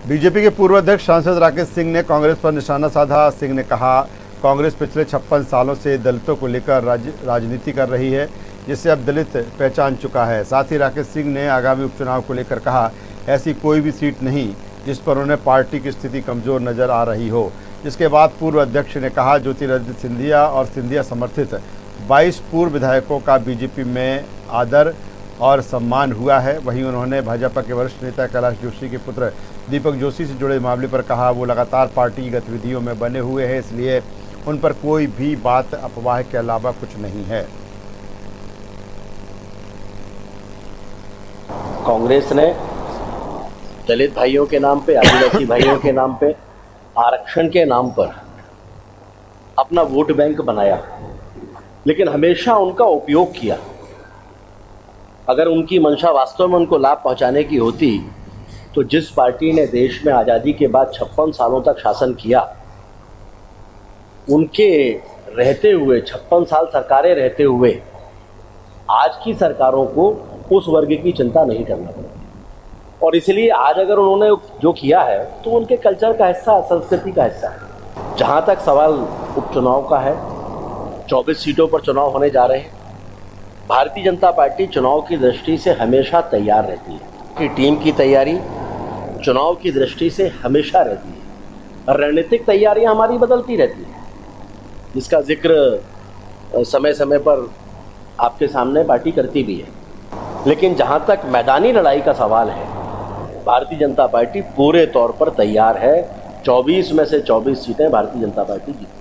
BJP के पूर्व अध्यक्ष सांसद राकेश सिंह ने कांग्रेस पर निशाना साधा। सिंह ने कहा, कांग्रेस पिछले 56 सालों से दलितों को लेकर राजनीति कर रही है, जिसे अब दलित पहचान चुका है। साथ ही राकेश सिंह ने आगामी उपचुनाव को लेकर कहा, ऐसी कोई भी सीट नहीं जिस पर उन्हें पार्टी की स्थिति कमजोर नजर आ रही हो। जिसके बाद पूर्व अध्यक्ष ने कहा, ज्योतिरादित्य सिंधिया और सिंधिया समर्थित 22 पूर्व विधायकों का बीजेपी में आदर और सम्मान हुआ है। वहीं उन्होंने भाजपा के वरिष्ठ नेता कैलाश जोशी के पुत्र दीपक जोशी से जुड़े मामले पर कहा, वो लगातार पार्टी की गतिविधियों में बने हुए हैं, इसलिए उन पर कोई भी बात अफवाह के अलावा कुछ नहीं है। कांग्रेस ने दलित भाइयों के नाम पे, आदिवासी भाइयों के नाम पे, आरक्षण के नाम पर अपना वोट बैंक बनाया, लेकिन हमेशा उनका उपयोग किया। अगर उनकी मंशा वास्तव में उनको लाभ पहुंचाने की होती तो जिस पार्टी ने देश में आज़ादी के बाद 56 सालों तक शासन किया, उनके रहते हुए 56 साल सरकारें रहते हुए आज की सरकारों को उस वर्ग की चिंता नहीं करना पड़ती। और इसलिए आज अगर उन्होंने जो किया है तो उनके कल्चर का हिस्सा, संस्कृति का हिस्सा है। जहाँ तक सवाल उपचुनाव का है, 24 सीटों पर चुनाव होने जा रहे हैं। भारतीय जनता पार्टी चुनाव की दृष्टि से हमेशा तैयार रहती है कि टीम की तैयारी चुनाव की दृष्टि से हमेशा रहती है। रणनीतिक तैयारियां हमारी बदलती रहती हैं, जिसका जिक्र समय समय पर आपके सामने पार्टी करती भी है। लेकिन जहां तक मैदानी लड़ाई का सवाल है, भारतीय जनता पार्टी पूरे तौर पर तैयार है। 24 में से 24 सीटें भारतीय जनता पार्टी जीती।